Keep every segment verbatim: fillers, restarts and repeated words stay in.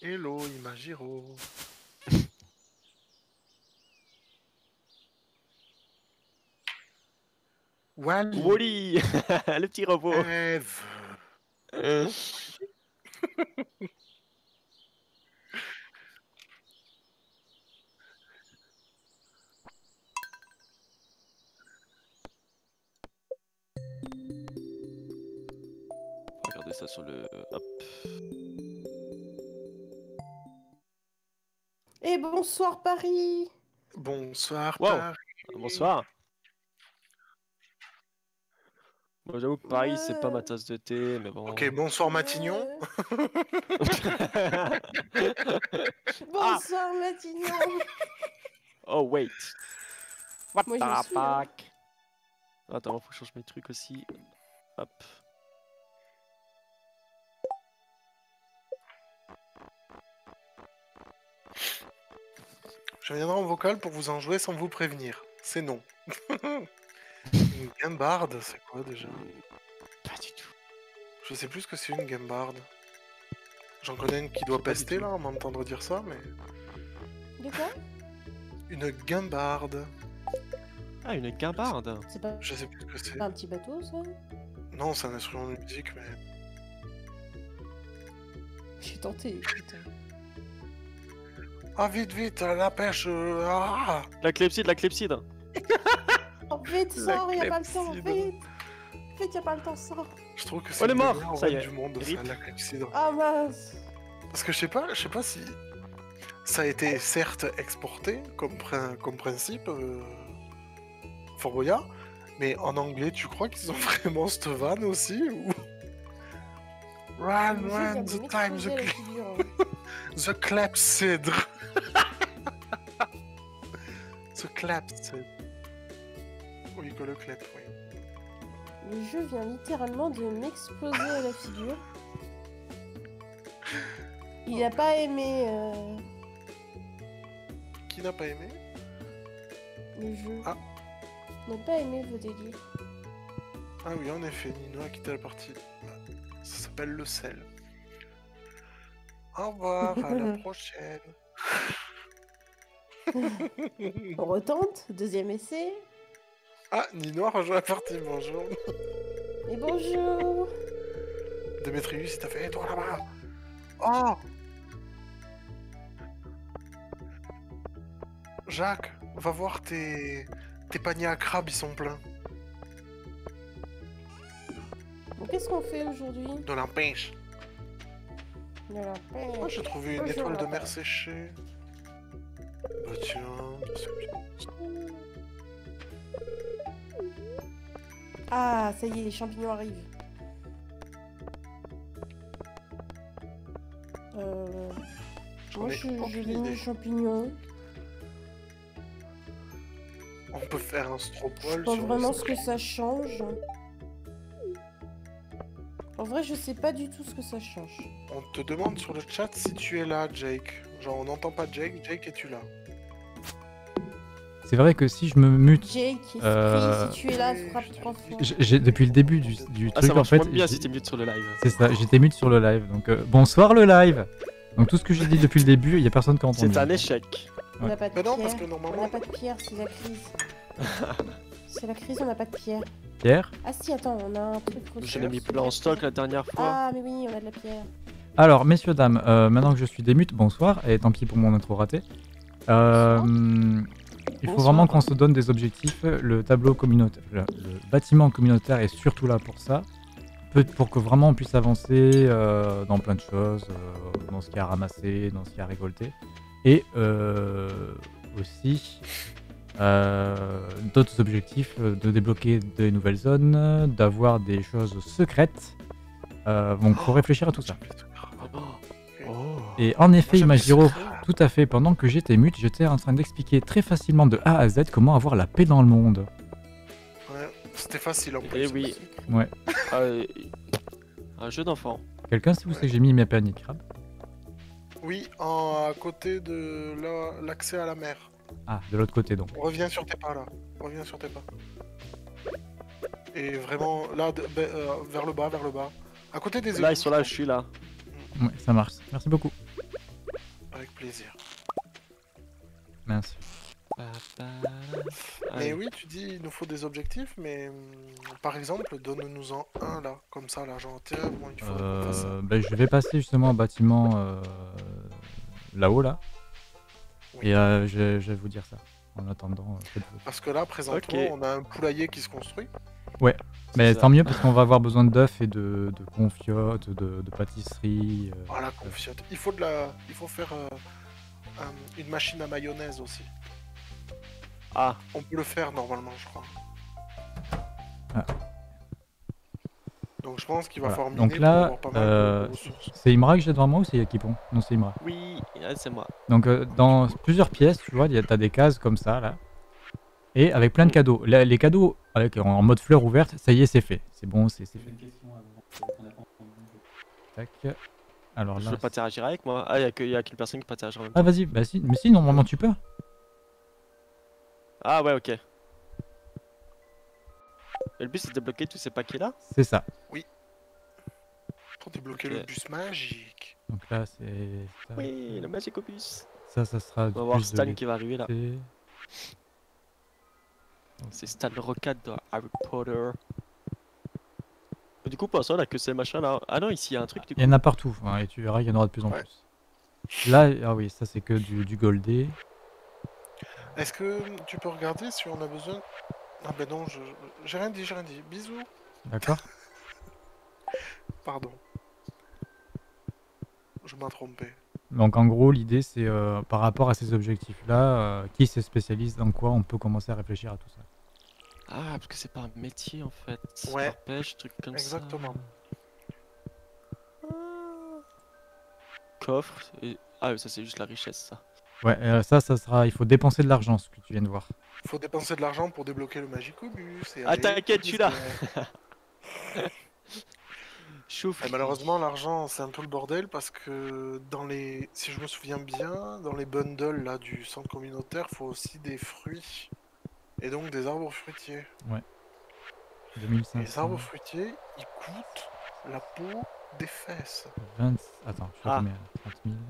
Hello, Imagiro. Wally. Wally. Le petit robot. Eve. Euh. Regardez ça sur le... Hop. Et bonsoir Paris. Bonsoir Wow. Paris. Bonsoir. Bon, j'avoue que Paris, Ouais. c'est pas ma tasse de thé, mais bon... Ok, bonsoir Matignon. Bonsoir Matignon. Oh, wait. What Moi, the je suis, hein. fuck. Attends, faut que je change mes trucs aussi. Hop. Je viendrai en vocal pour vous en jouer sans vous prévenir. C'est non. Une gambarde, c'est quoi déjà? Pas du tout. Je sais plus ce que c'est une gambarde. J'en connais une qui doit pas du pester tout. là, à m'entendre dire ça, mais... De quoi? Une gambarde. Ah, une guimbarde. C'est pas... Je sais plus ce que c'est. pas un petit bateau ça? Non, c'est un instrument de musique, mais... J'ai tenté, putain. Ah, vite, vite, la pêche... euh, Ah La clepsydre, la clepsydre. Oh vite, La sors, y'a pas le temps, clepsydre. vite. Vite, y'a pas le temps, sors. Je trouve que On c'est est le mort, meilleur ça y rôle est. du monde, Rip. ça, la clepsydre. Ah mince. Parce que je sais pas, je sais pas si ça a été certes exporté comme, prin- comme principe, euh, Fort Boyard, mais en anglais, tu crois qu'ils ont vraiment cette vanne aussi ou... Run, Le jeu vient run, de the time, m'exploser the, la cle- figure. hein. the clepsydre. The clepsydre. Oui, que le clep, oui. Le jeu vient littéralement de m'exploser à la figure. Il a pas aimé euh, Qui n'a pas aimé? le jeu. Ah. Il n'a pas aimé vos délires. Ah oui, en effet, Nino a quitté la partie. Ça s'appelle le sel. Au revoir, à la prochaine. On retente, deuxième essai. Ah, Nino a rejoint la partie, bonjour. Et bonjour. Démétrius, il t'a fait, toi là-bas. Oh Jacques, va voir tes... tes paniers à crabes, ils sont pleins. Bon, qu'est-ce qu'on fait aujourd'hui? De la pêche. De la pêche. Moi, j'ai trouvé une Bonjour, étoile de la mer pêche. séchée. Bah tiens, c'est bien. Ah, ça y est, les champignons arrivent. Euh... J'en Moi, ai je, aucune je vais idée. mis champignons. On peut faire un Je stropole sais pas sur vraiment le ce que ça change. En vrai, je sais pas du tout ce que ça change. On te demande sur le chat si tu es là, Jake. Genre, on n'entend pas Jake. Jake, es-tu là? C'est vrai que si je me mute, Jake, esprit, Euh, si tu es là, oui, frappe je te trois le dis. fois. j'ai- j'ai- depuis le début du, du Ah, truc, ça en marche fait, moins bien j'ai- si t'es mute sur le live. c'est ça, j'étais mute sur le live. Donc euh, bonsoir le live. Donc tout ce que j'ai dit depuis le début, il y a personne qui a entendu. C'est un échec. On n'a pas de Mais non, pierre. parce que On normalement... n'a pas de pierre, c'est la crise. C'est la crise, on n'a pas de pierre. Pierre. Ah si, attends, on a un truc J'en ai mis plein en stock la dernière fois. Ah, mais oui, on a de la pierre. Alors messieurs dames, euh, maintenant que je suis démute, bonsoir et tant pis pour mon intro raté. Euh, il faut Bonsoir. vraiment qu'on se donne des objectifs. Le tableau communautaire, le, le bâtiment communautaire est surtout là pour ça. Peut- pour que vraiment on puisse avancer euh, dans plein de choses, euh, dans ce qu'il y a à ramasser, dans ce qu'il y a à récolter. Et euh, aussi euh, d'autres objectifs, euh, de débloquer des nouvelles zones, d'avoir des choses secrètes. Euh, donc faut réfléchir à tout ça. Oh. Oh. Et en effet, Moi, j'aime Imagiro, les secrets. tout à fait, pendant que j'étais mute, j'étais en train d'expliquer très facilement de A à Z comment avoir la paix dans le monde. Ouais, c'était facile en plus. Eh oui. Ouais. Ah, euh, un jeu d'enfant. Quelqu'un, si vous savez que j'ai mis mes paniers de crabes. Oui, en, à côté de la- l'accès à la mer. Ah, de l'autre côté donc. Reviens sur tes pas là. Reviens sur tes pas. Et vraiment, là, de- ben, euh, vers le bas, vers le bas. À côté des Là, égouts, ils sont là, je suis là. Ouais, ça marche. Merci beaucoup. plaisir. Mince. Ba, ba, Mais allez. oui, tu dis il nous faut des objectifs, mais hum, par exemple, donne-nous-en un là, comme ça, là, genre, tiens, bon, il faut qu'on fasse ça. Euh, bah, je vais passer justement au bâtiment euh, là-haut là. Oui. Et euh, je, je vais vous dire ça. En attendant, euh, faites-vous. Parce que là, présentement, Ok. on a un poulailler qui se construit. Ouais. C'est Mais ça. tant mieux parce qu'on va avoir besoin d'œufs et de, de confiotes, de, de pâtisseries. euh, Oh la confiote. Il faut de la, il faut faire euh, un- une machine à mayonnaise aussi. Ah, On peut le faire normalement, je crois. Ah. Donc je pense qu'il va Voilà. falloir miner Donc pour là, avoir pas mal euh, de ressources. c'est Imra que j'ai devant moi ou c'est Yakipon? Non, c'est Imra. oui, ouais, c'est moi. Donc euh, dans plusieurs pièces, tu vois, il y a- t'as des cases comme ça là. Et avec plein de cadeaux. Là, les cadeaux avec, en mode fleur ouverte, ça y est, c'est fait. C'est bon, c'est c'est fait. Tac. Alors Je là. veux pas interagir avec moi. Ah, il y a que- y a qu'une personne qui peut interagir en même temps. Ah vas-y, bah si, mais si, normalement tu peux. Ah ouais, ok. Et le but c'est de débloquer tous ces paquets là. C'est ça. Pour débloquer Ok. le bus magique. Donc là, c'est ça. Oui, le Magic Opus. Ça, ça sera On du va voir plus de Stan qui va arriver là. l'été. C'est Stan Rocade de Harry Potter. Du coup, pour l'instant, on a que ces machins là. Ah non, ici il y a un truc du coup. Il y en a partout, hein, et tu verras, il y en aura de plus en Ouais. plus. Là, ah oui, ça c'est que du, du goldé. Est-ce que tu peux regarder si on a besoin... Ah ben non, je... j'ai rien dit, j'ai rien dit. Bisous. D'accord. Pardon. Je m'ai trompé. Donc en gros, l'idée c'est euh, par rapport à ces objectifs-là, euh, qui se spécialise dans quoi, on peut commencer à réfléchir à tout ça. Ah, parce que c'est pas un métier en fait. Ouais. Genre pêche, truc comme Exactement. ça. Ah. Coffre. Et... Ah, ça c'est juste la richesse ça. Ouais, euh, ça, ça sera. Il faut dépenser de l'argent, ce que tu viens de voir. Faut dépenser de l'argent pour débloquer le Magicobus. et Ah, aller t'inquiète, au je suis là. business. Chauffe. Et malheureusement, l'argent, c'est un peu le bordel parce que dans les, si je me souviens bien, dans les bundles là du centre communautaire, faut aussi des fruits et donc des arbres fruitiers. deux mille Et cinq les arbres cents. fruitiers, ils coûtent la peau des fesses. vingt... Attends, je suis à Ah. combien là trente mille.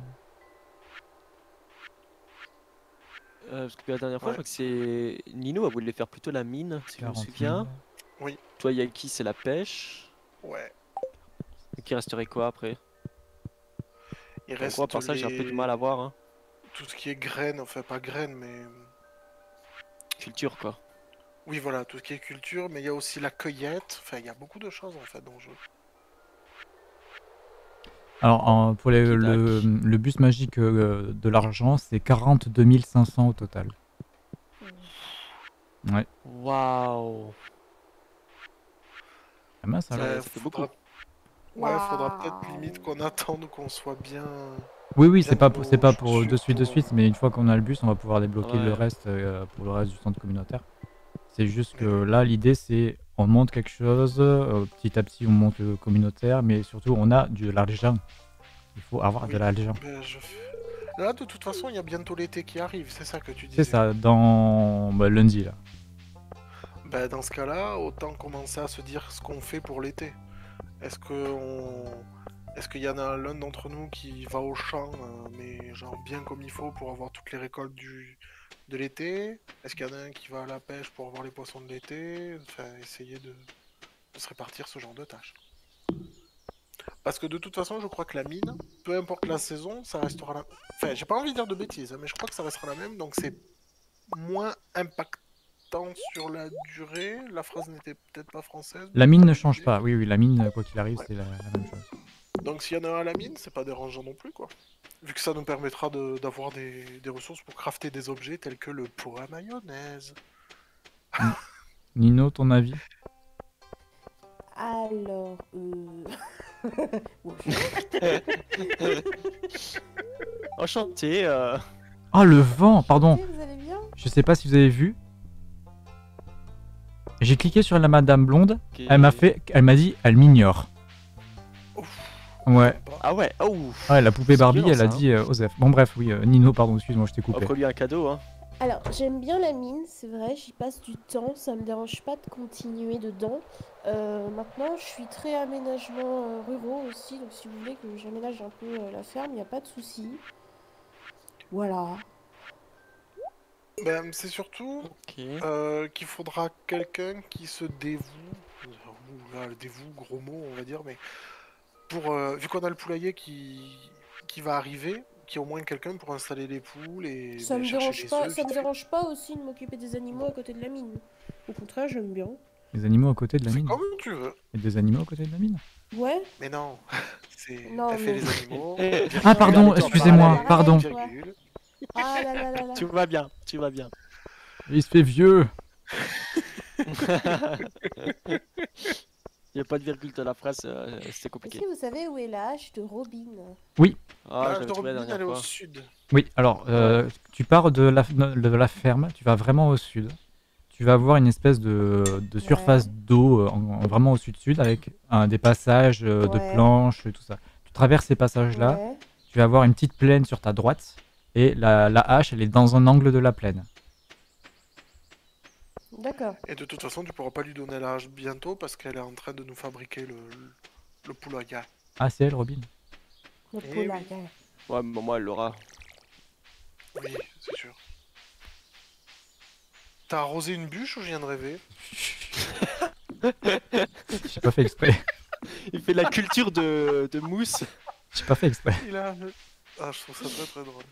Euh, parce que la dernière fois, Ouais. je crois que c'est Nino a voulu faire plutôt la mine, si je me quarante souviens. mille. Toi, Yaki, c'est la pêche. Ouais. Et qui resterait quoi après? Il En reste gros, à part ça, j'ai un peu les- du mal à voir. Hein. tout ce qui est graines, enfin pas graines, mais Culture, quoi. oui voilà, tout ce qui est culture, mais il y a aussi la cueillette. Enfin, il y a beaucoup de choses en fait dans le jeu. Alors, en- pour les- Ok, le, tac. le bus magique euh, de l'argent, c'est quarante-deux mille cinq cents au total. Ouais. Waouh. Ah mince, Ça- alors. Euh, ça fait faudra- beaucoup. Ouais, faudra peut-être Waouh. limite qu'on attende qu'on soit bien. Oui, oui, bien c'est pas, niveau pour- c'est pas pour chaussures de suite, de pour, suite, euh, mais une fois qu'on a le bus, on va pouvoir débloquer le Ouais. reste euh, pour le reste du centre communautaire. C'est juste que là, l'idée, c'est on monte quelque chose, euh, petit à petit, on monte le communautaire, mais surtout, on a de l'argent. Il faut avoir de Oui. l'argent. Ben, je fais- Là, de toute façon, il y a bientôt l'été qui arrive, c'est ça que tu disais. C'est ça, dans bah, lundi, là. Ben, dans ce cas-là, autant commencer à se dire ce qu'on fait pour l'été. Est-ce que on... Est-ce qu'il y en a l'un d'entre nous qui va au champ, euh, mais genre bien comme il faut pour avoir toutes les récoltes du... de l'été? Est-ce qu'il y en a un qui va à la pêche pour avoir les poissons de l'été? Enfin, essayer de... de se répartir ce genre de tâches. Parce que de toute façon, je crois que la mine, peu importe la saison, ça restera la... Enfin, j'ai pas envie de dire de bêtises, hein, mais je crois que ça restera la même, donc c'est moins impactant sur la durée. La phrase n'était peut-être pas française. La mais mine ça ne me change disait. pas. Oui, oui, la mine, quoi qu'il arrive, Ouais. c'est la, la même chose. Donc s'il y en a un à la mine, c'est pas dérangeant non plus, quoi. Vu que ça nous permettra de- d'avoir des, des ressources pour crafter des objets tels que le pot à mayonnaise. Nino, ton avis? Alors, euh... bonjour. Enchanté. euh. Ah, le vent, pardon. Vous allez bien? Je sais pas si vous avez vu. J'ai cliqué sur la madame blonde. Ok. Elle m'a fait, elle m'a dit, elle m'ignore. Ouf. Ah Ouais. Sympa. ouais, oh. Ouais, la poupée C'est Barbie, violent, elle a ça, hein. dit euh, Osef. Bon, bref, oui, euh, Nino, pardon, excuse-moi, je t'ai coupé. Offre-lui un cadeau, hein. Alors, j'aime bien la mine, c'est vrai, j'y passe du temps, ça me dérange pas de continuer dedans. Euh, maintenant, je suis très aménagement euh, ruraux aussi, donc si vous voulez que j'aménage un peu euh, la ferme, il n'y a pas de souci. Voilà. Ben, c'est surtout Ok. euh, qu'il faudra quelqu'un qui se dévoue. Ouh là, le dévoue, gros mot, on va dire, mais pour euh, vu qu'on a le poulailler qui qui va arriver, qu'il y ait au moins quelqu'un pour installer les poules et Ça ben, me chercher dérange les pas, œufs ça me vite fait. dérange pas aussi de m'occuper des animaux à côté de la mine. Au contraire, j'aime bien. Les animaux à côté de la C'est mine. comme tu veux. Il y a des animaux à côté de la mine. Ouais. Mais non, c'est Non, elle fait mais- les animaux. Eh, virgule, Ah, pardon, Allez, excusez-moi, arrête, pardon. toi. virgule. Ah là là là là. Tu vas bien, tu vas bien. Il se fait vieux. Il n'y a pas de virgule dans la phrase, euh, c'était Est-ce compliqué. que vous savez où est la hache de Robin? Ah, L'âge j'avais de trouvé la Robin, dernière elle est au fois. sud. Oui, alors, euh, tu pars de la, de la ferme, tu vas vraiment au sud. Tu vas avoir une espèce de, de surface Ouais. d'eau euh, en- en- vraiment au sud-sud avec un, des passages euh, de Ouais. planches et tout ça. Tu traverses ces passages-là, Ouais. tu vas avoir une petite plaine sur ta droite et la, la hache, elle est dans un angle de la plaine. D'accord. Et de toute façon, tu pourras pas lui donner l'âge bientôt parce qu'elle est en train de nous fabriquer le, le poulailler. Ah, c'est elle, Robin. Le Eh poulailler. Ouais, mais moi, elle l'aura. Oui, c'est sûr. T'as arrosé une bûche ou je viens de rêver? J'ai pas fait exprès. Il fait la culture de, de mousse. J'ai pas fait exprès. Il a... Ah, je trouve ça très très drôle.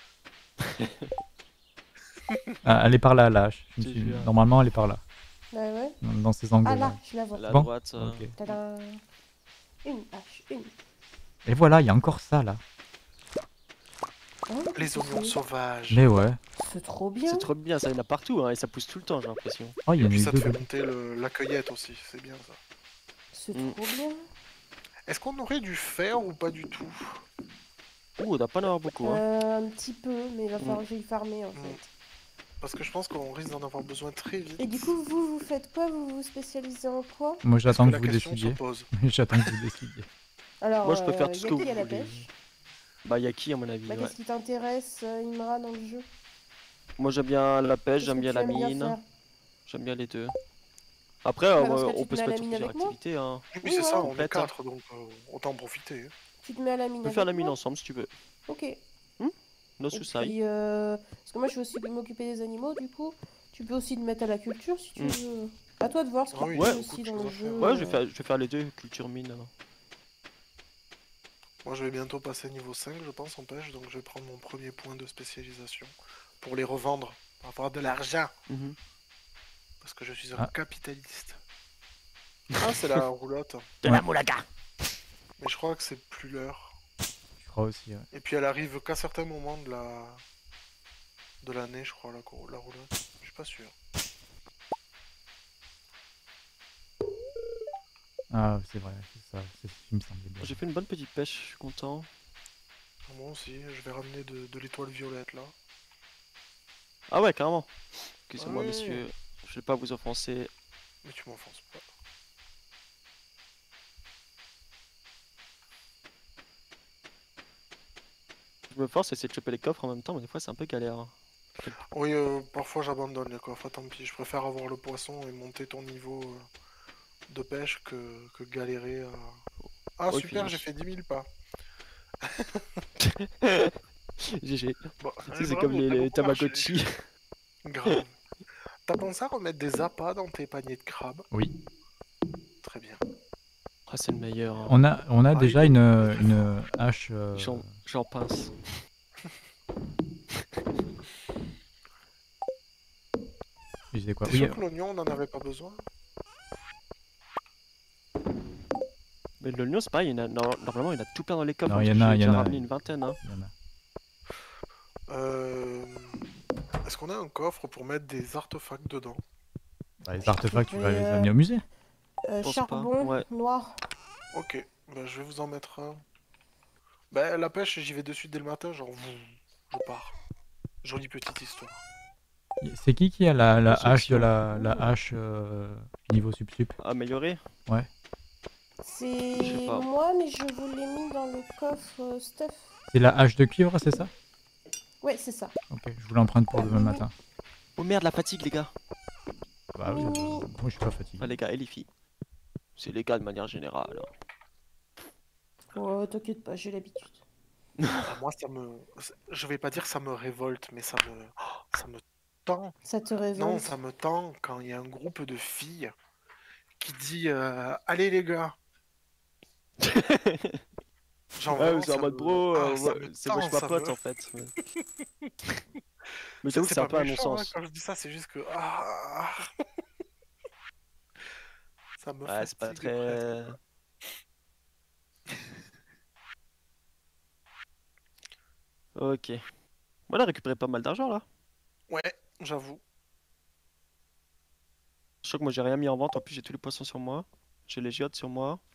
Ah, elle est par là, la hache. Je me Je te suis- jure. Normalement, elle est par là, Bah ouais. dans, dans ces Ah angles-là. là, je la vois. À la Bon. droite. euh, Ok. Tadam. Une hache, une. Et voilà, il y a encore ça là. Oh, Les c'est- oignons sauvages. Mais ouais. C'est trop bien. C'est trop bien, ça il y en a partout hein, et ça pousse tout le temps, j'ai l'impression. Oh, il y Et en a puis eu ça te deux fait dedans. monter le- la cueillette aussi, c'est bien ça. C'est Mm. trop bien. Est-ce qu'on aurait du fer ou pas du tout? Ouh, on doit pas en avoir beaucoup. Hein. Euh, un petit peu, mais il va Mm. falloir que j'aille farmer en Mm. fait. Parce que je pense qu'on risque d'en avoir besoin très vite. Et du coup, vous, vous faites quoi? Vous vous spécialisez en quoi? Moi, Est-ce j'attends que que la vous question décidiez. se pose? J'attends que vous décidiez. Alors, Moi, je peux faire euh, tout ce y a que qui vous à la voulez. pêche? Bah, y'a qui à mon avis Bah, ouais. qu'est-ce qui t'intéresse, euh, Imra, dans le jeu? Moi j'aime bien la pêche, Qu'est-ce j'aime que bien tu la aimes bien mine, faire? j'aime bien les deux. Après, Bah, euh, dans ce cas, on tu te peut mets se à la mettre sur mine plusieurs avec moi. activités. Hein. Oui, Oui, c'est voilà. ça, on est Complète, hein. quatre, donc euh, autant en profiter. Tu te mets à la mine On peut avec faire la mine moi? ensemble si tu veux. Ok. No Et souci. puis, euh, parce que moi, je vais aussi m'occuper des animaux, du coup. Tu peux aussi te mettre à la culture si tu Mm. veux. À toi de voir ce qui Ah te oui, plaît il y a aussi beaucoup de dans choses le à faire. jeu. Ouais, je vais euh. faire, je vais faire les deux, culture mine. hein. Moi, je vais bientôt passer niveau cinq, je pense, en pêche, donc je vais prendre mon premier point de spécialisation pour les revendre, pour avoir de l'argent, Mhm. parce que je suis un Ah. capitaliste. Ah, c'est la roulotte, De Ouais. la moulaga. mais je crois que c'est plus l'heure. Je crois aussi, ouais. Et puis elle arrive qu'à certains moments de la de l'année, je crois, la, cou- la roulotte. Je suis pas sûr. Ah, c'est vrai, c'est ça, c'est ce qui me semblait bien. J'ai fait une bonne petite pêche, je suis content. Moi aussi, je vais ramener de, de l'étoile violette là. Ah ouais, carrément. Excusez-moi, Ah oui. messieurs, je vais pas vous offenser. Mais tu m'enfonces pas. Je me force à essayer de choper les coffres en même temps, mais des fois c'est un peu galère. hein. Oui, euh, parfois j'abandonne les coffres, tant pis. Je préfère avoir le poisson et monter ton niveau euh, de pêche que, que galérer à... Ah Ok. super, j'ai fait dix mille pas. G G. Bon, Tu allez, sais, c'est bravo, comme les, t'as les beaucoup marché. Tamagotchi. Grave. T'as pensé à remettre des appâts dans tes paniers de crabes? Oui. Très bien. Ah, c'est le meilleur. hein. On a, on a Ah, déjà il est une, très une hache. euh, J'en j'en pince. Je disais quoi? T'es Oui, sûr euh, que l'oignon, on n'en avait pas besoin? Mais l'oignon, c'est pareil, il y en a- nor- normalement il y en a tout plein dans les coffres. Non, hein, il y parce en que a, j'ai il y déjà en a. ramené une vingtaine. Hein. il y en a. Euh... Est-ce qu'on a un coffre pour mettre des artefacts dedans? Bah, les artefacts, tu vas Mais, les euh, amener au musée. Euh, pense pas, charbon ouais. noir. Ok, bah, je vais vous en mettre un. Bah, la pêche, j'y vais de suite dès le matin, genre, vroom, je pars. Jolie petite histoire. C'est qui qui a la, la Conception. hache de la, la hache euh, niveau sub-sup? Amélioré. C'est Je sais pas. moi, mais je vous l'ai mis dans le coffre euh, stuff. C'est la hache de cuivre, c'est ça? Ouais, c'est ça. Ok, je vous l'emprunte pour demain matin. Oh merde, la fatigue, les gars. Bah oui, Oui. euh, moi je suis pas fatigué. Enfin, les gars et les filles. C'est les gars de manière générale. hein. Oh, t'inquiète pas, j'ai l'habitude. Ah, moi, ça me. Je vais pas dire ça me révolte, mais ça me. oh, ça me tend. Ça te Non, révolte. ça me tend quand il y a un groupe de filles qui dit euh, allez les gars. Genre Ah, mais vraiment, c'est en ça mode me. bro, Ah, euh, ça ouais, me c'est wesh tend, ma ça pote me. en fait. Mais, mais C'est j'avoue que c'est c'est un pas peu un méchant hein, non-sens. quand je dis ça, c'est juste que. Ah, ça me Ouais, c'est pas fatigue presque, très. quoi. Ok. On a récupéré pas mal d'argent là. Ouais, j'avoue. Je crois que moi j'ai rien mis en vente, en plus j'ai tous les poissons sur moi. J'ai les giottes sur moi.